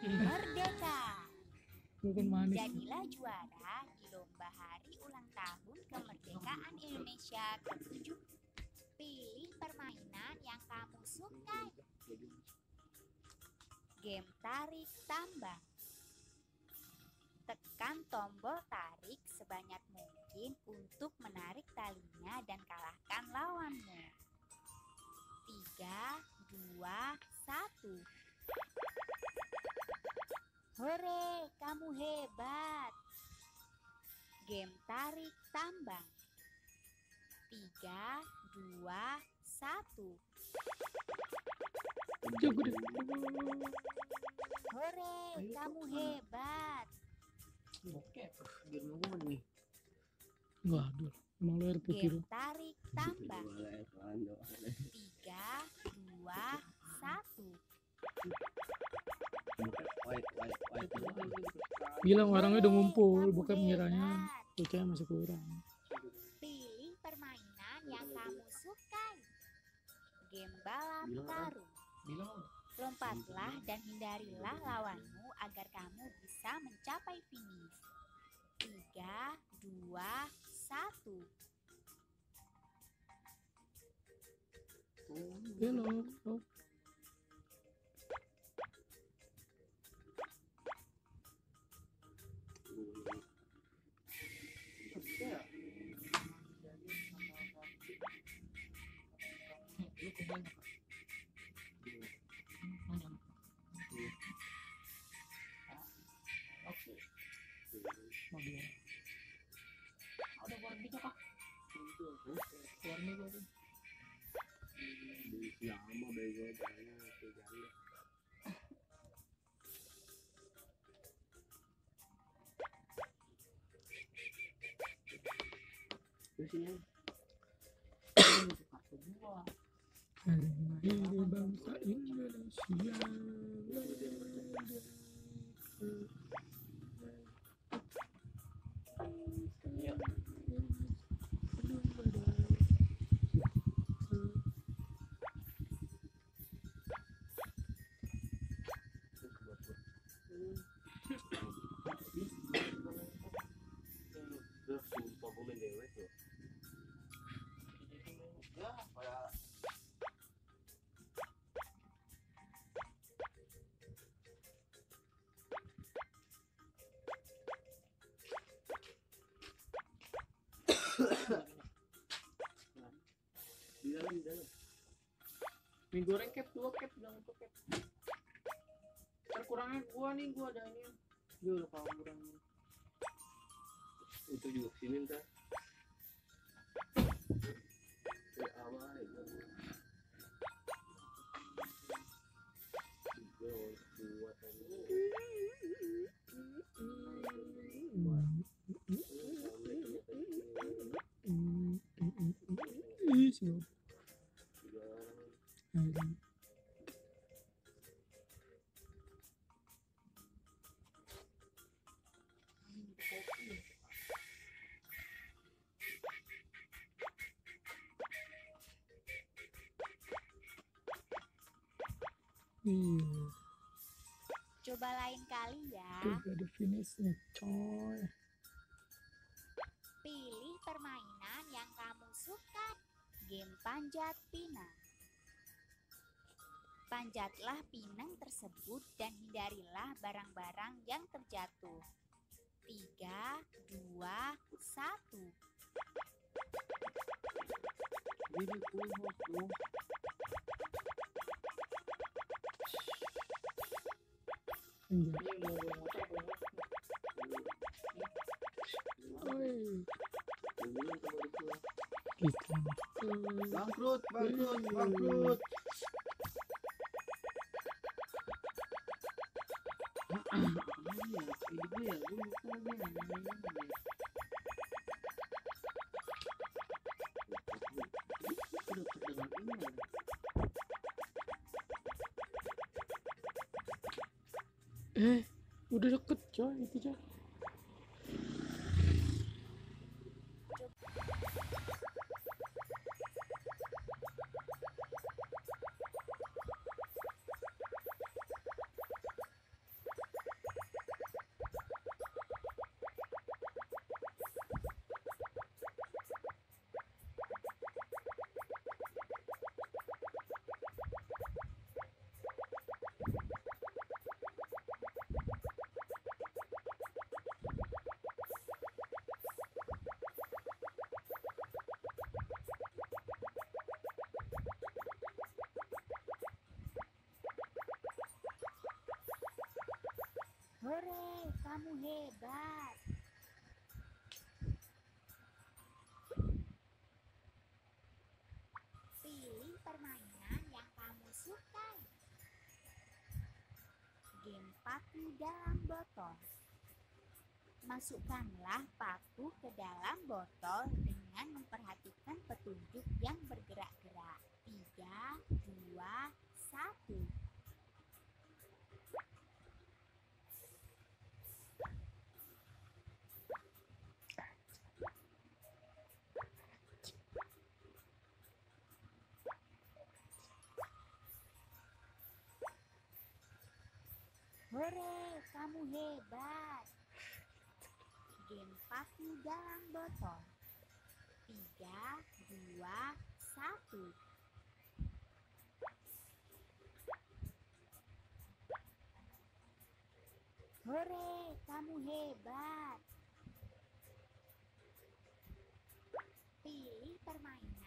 Merdeka. Bukan manis. Jadilah juara di lomba hari ulang tahun kemerdekaan Indonesia ke-7. Pilih permainan yang kamu sukai. Game tarik tambang. Tekan tombol tarik sebanyak mungkin untuk menarik talinya dan kalahkan lawanmu. 3, 2, 1. Hore, kamu hebat. Game tarik tambang. 3, 2, 1. Jago deh. Hore, kamu hebat. Oke, biar mau nih. Enggak, aduh. Emang lo air putih Game lo. tarik tambang. 3, 2, 1. Bilang orangnya udah ngumpul, Kamu bukan mengiranya hebat. bocahnya masih kurang. Pilih permainan yang kamu sukai. Game balap Bilang, karung. Bilang Lompatlah dan hindarilah lawanmu agar kamu bisa mencapai finish. 3, 2, 1. Belok. Oh. lu kemana? Oke. Mobil. Ada warnanya kah? Warna baru. Lama bego banyak janda. Terus ini Hari bangsa Indonesia. Iya. terus sumpah gue main dewek loh. Ya, kayak Di dalam. mie goreng cap 2 cap bilang itu cap. Terkurangnya gua nih, gua ada ini. Dia udah kalau kurang. Itu juga kesini ntar. Awal itu. 3 buat Ih, siapa? Iya, Coba lain kali ya. udah ada finishnya, coy. Pilih permainan yang kamu suka. Game panjat pinang. Panjatlah pinang tersebut dan hindarilah barang-barang yang terjatuh. 3, 2, 1. Jadi puluh tuh. Iya. Ini mau gue motor gue Oi, Bilang sama dia. gitu. Bangkrut. Ini gue ya, gue lupa lagi. Udah terdengar ini. Udah deket, coy, itu coy. kamu hebat. Pilih permainan yang kamu sukai. Game paku dalam botol. Masukkanlah paku ke dalam botol dengan memperhatikan petunjuk yang bergerak-gerak. 3, 2, 1. Hore, kamu hebat. Game paku dalam botol. 3, 2, 1. Hore, kamu hebat. Pilih permainan